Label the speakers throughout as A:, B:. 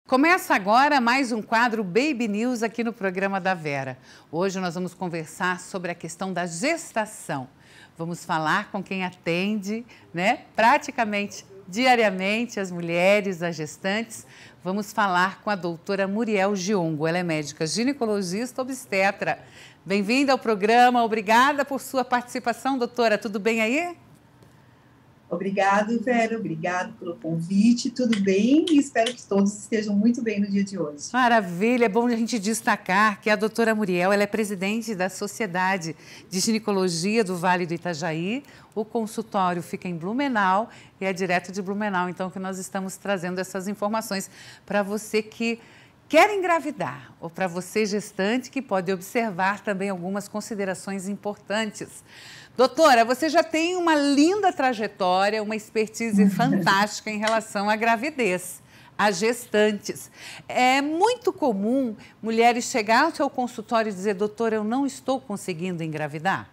A: Começa agora mais um quadro Baby News aqui no programa da Vera. Hoje nós vamos conversar sobre a questão da gestação. Vamos falar com quem atende, praticamente diariamente as mulheres, as gestantes. Vamos falar com a doutora Muriel Giongo. Ela é médica ginecologista obstetra. Bem-vinda ao programa, obrigada por sua participação, doutora. Tudo bem aí?
B: Obrigado, Vera, obrigado pelo convite, tudo bem? E espero que todos estejam muito bem no dia de hoje.
A: Maravilha, é bom a gente destacar que a doutora Muriel, ela é presidente da Sociedade de Ginecologia do Vale do Itajaí, o consultório fica em Blumenau e é direto de Blumenau, então que nós estamos trazendo essas informações para você que quer engravidar ou para você gestante que pode observar também algumas considerações importantes. Doutora, você já tem uma linda trajetória, uma expertise fantástica em relação à gravidez, às gestantes. É muito comum mulheres chegar ao seu consultório e dizer, doutora, eu não estou conseguindo engravidar?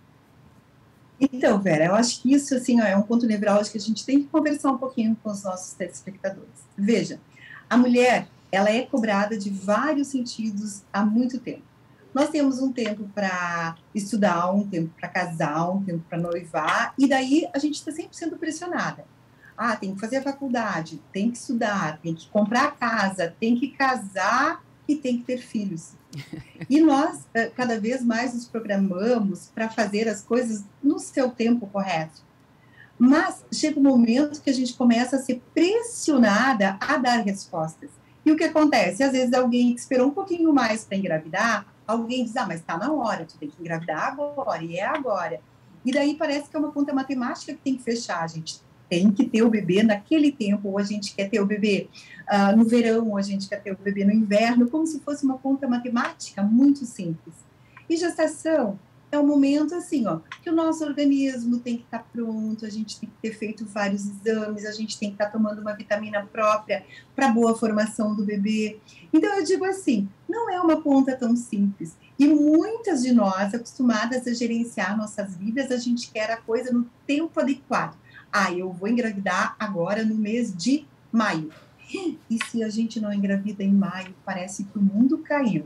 B: Então, Vera, eu acho que isso assim, é um ponto nevrálgico que a gente tem que conversar um pouquinho com os nossos telespectadores. Veja, a mulher, ela é cobrada de vários sentidos há muito tempo. Nós temos um tempo para estudar, um tempo para casar, um tempo para noivar, e daí a gente está sempre sendo pressionada. Ah, tem que fazer a faculdade, tem que estudar, tem que comprar a casa, tem que casar e tem que ter filhos. E nós, cada vez mais, nos programamos para fazer as coisas no seu tempo correto. Mas chega um momento que a gente começa a ser pressionada a dar respostas. E o que acontece? Às vezes alguém que esperou um pouquinho mais para engravidar, alguém diz, mas está na hora, tu tem que engravidar agora, e é agora. E daí parece que é uma conta matemática que tem que fechar, a gente tem que ter o bebê naquele tempo, ou a gente quer ter o bebê no verão, ou a gente quer ter o bebê no inverno, como se fosse uma conta matemática muito simples. E gestação é um momento assim, que o nosso organismo tem que estar pronto, a gente tem que ter feito vários exames, a gente tem que estar tomando uma vitamina própria para boa formação do bebê. Então, eu digo assim, não é uma conta tão simples. E muitas de nós, acostumadas a gerenciar nossas vidas, a gente quer a coisa no tempo adequado. Eu vou engravidar agora no mês de maio. E se a gente não engravida em maio, parece que o mundo caiu.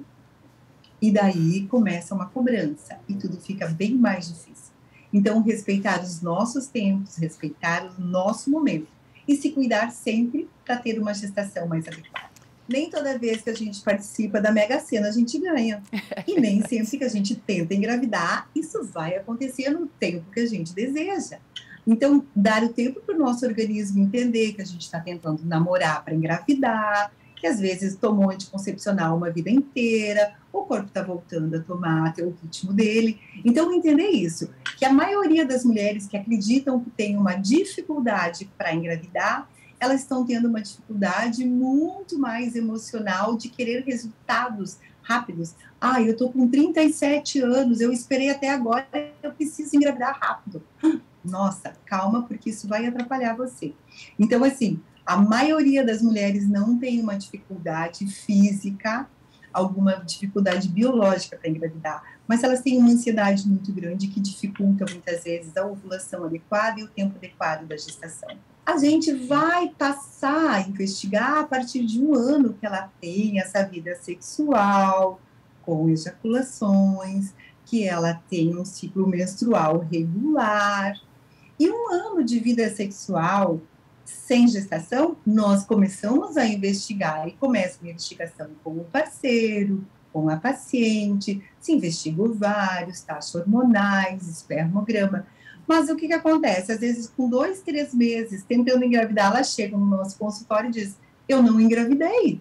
B: E daí começa uma cobrança e tudo fica bem mais difícil. Então, respeitar os nossos tempos, respeitar o nosso momento e se cuidar sempre para ter uma gestação mais adequada. Nem toda vez que a gente participa da Mega Sena a gente ganha. E nem sempre que a gente tenta engravidar, isso vai acontecer no tempo que a gente deseja. Então, dar o tempo para o nosso organismo entender que a gente está tentando namorar para engravidar, que às vezes tomou anticoncepcional uma vida inteira, o corpo está voltando a tomar, ter o ritmo dele. Então, entender isso, que a maioria das mulheres que acreditam que tem uma dificuldade para engravidar, elas estão tendo uma dificuldade muito mais emocional de querer resultados rápidos. Eu estou com 37 anos, eu esperei até agora, eu preciso engravidar rápido. Nossa, calma, porque isso vai atrapalhar você. Então, assim, a maioria das mulheres não tem uma dificuldade física, alguma dificuldade biológica para engravidar, mas elas têm uma ansiedade muito grande que dificulta muitas vezes a ovulação adequada e o tempo adequado da gestação. A gente vai passar a investigar a partir de 1 ano que ela tem essa vida sexual, com ejaculações, que ela tem um ciclo menstrual regular. E 1 ano de vida sexual sem gestação, nós começamos a investigar, e começa uma investigação com o parceiro, com a paciente, se investiga ovários, taxas hormonais, espermograma. Mas o que acontece? Às vezes, com 2, 3 meses, tentando engravidar, ela chega no nosso consultório e diz, eu não engravidei.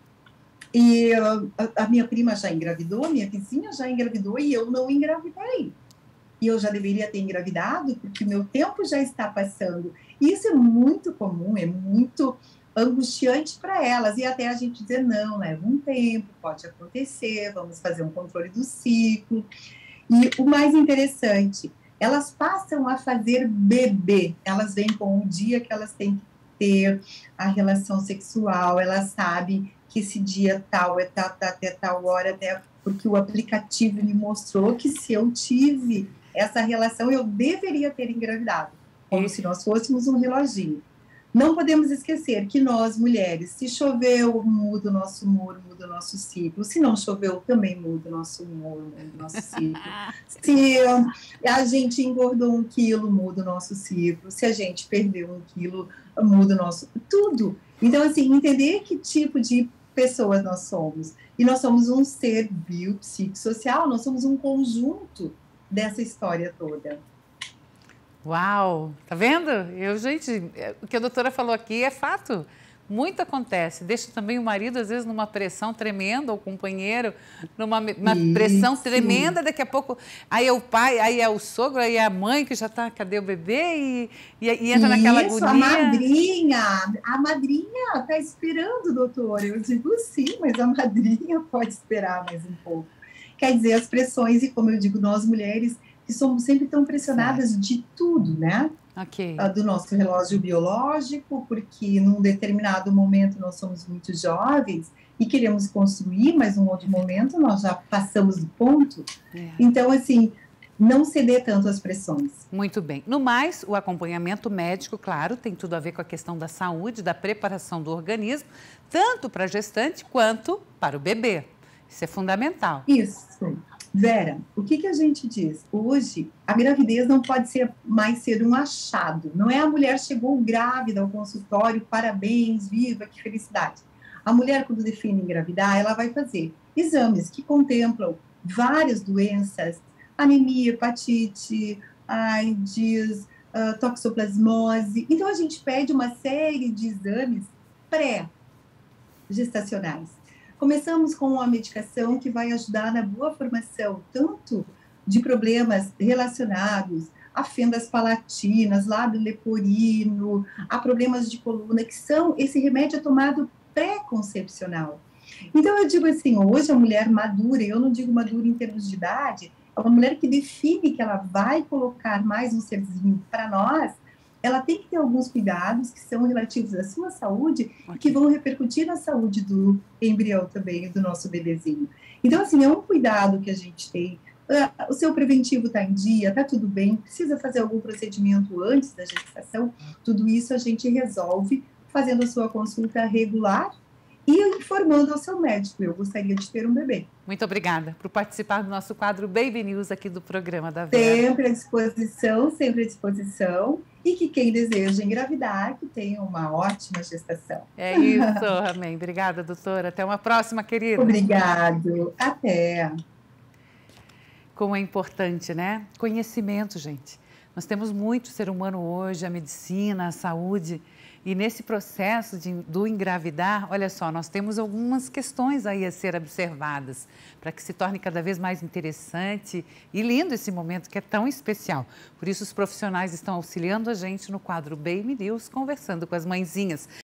B: E a minha prima já engravidou, a minha vizinha já engravidou e eu não engravidei. E eu já deveria ter engravidado porque meu tempo já está passando. E isso é muito comum, é muito angustiante para elas. E até a gente dizer, não, leva um tempo, pode acontecer, vamos fazer um controle do ciclo. E o mais interessante, elas passam a fazer bebê. Elas vêm com o dia que elas têm que ter a relação sexual, elas sabem que esse dia tal é tal, até tal hora, até porque o aplicativo me mostrou que se eu tive essa relação, eu deveria ter engravidado, como se nós fôssemos um reloginho. Não podemos esquecer que nós, mulheres, se choveu, muda o nosso humor, muda o nosso ciclo. Se não choveu, também muda o nosso humor, muda o nosso ciclo. Se a gente engordou 1 quilo, muda o nosso ciclo. Se a gente perdeu 1 quilo, muda o nosso... Tudo. Então, assim, entender que tipo de pessoas nós somos. E nós somos um ser biopsicossocial, nós somos um conjunto dessa história toda.
A: Uau, tá vendo? Gente, o que a doutora falou aqui é fato. Muito acontece. Deixa também o marido, às vezes, numa pressão tremenda, ou o companheiro, numa pressão tremenda, daqui a pouco, aí é o pai, aí é o sogro, aí é a mãe que já tá, cadê o bebê? E entra naquela agonia.
B: A madrinha tá esperando, doutora. Eu digo sim, mas a madrinha pode esperar mais um pouco. Quer dizer, as pressões, e como eu digo, nós mulheres, que somos sempre tão pressionadas de tudo, né?
A: Okay.
B: Do nosso relógio biológico, porque num determinado momento nós somos muito jovens e queremos construir, mas num outro momento nós já passamos do ponto. Então, assim, não ceder tanto às pressões.
A: Muito bem. No mais, o acompanhamento médico, claro, tem tudo a ver com a questão da saúde, da preparação do organismo, tanto para a gestante quanto para o bebê. Isso é fundamental.
B: Isso. Vera, o que a gente diz? Hoje, a gravidez não pode mais ser um achado. Não é a mulher chegou grávida ao consultório, parabéns, viva, que felicidade. A mulher, quando define engravidar, ela vai fazer exames que contemplam várias doenças, anemia, hepatite, AIDS, toxoplasmose. Então, a gente pede uma série de exames pré-gestacionais. Começamos com uma medicação que vai ajudar na boa formação, tanto de problemas relacionados a fendas palatinas, lábio leporino, a problemas de coluna, que são, esse remédio é tomado pré-concepcional. Então, eu digo assim, hoje a mulher madura, e eu não digo madura em termos de idade, é uma mulher que define que ela vai colocar mais um serzinho para nós, ela tem que ter alguns cuidados que são relativos à sua saúde e que vão repercutir na saúde do embrião também, do nosso bebezinho. Então, assim, é um cuidado que a gente tem. O seu preventivo está em dia, está tudo bem, precisa fazer algum procedimento antes da gestação, tudo isso a gente resolve fazendo a sua consulta regular e informando ao seu médico, eu gostaria de ter um bebê.
A: Muito obrigada por participar do nosso quadro Baby News aqui do programa da Vera.
B: Sempre à disposição, sempre à disposição. E que quem deseja engravidar, que tenha uma ótima gestação.
A: É isso, amém. Obrigada, doutora. Até uma próxima, querida.
B: Obrigado. Até.
A: Como é importante, né? Conhecimento, gente. Nós temos muito ser humano hoje, a medicina, a saúde. E nesse processo do engravidar, olha só, nós temos algumas questões aí a ser observadas para que se torne cada vez mais interessante e lindo esse momento que é tão especial. Por isso, os profissionais estão auxiliando a gente no quadro Baby News, conversando com as mãezinhas.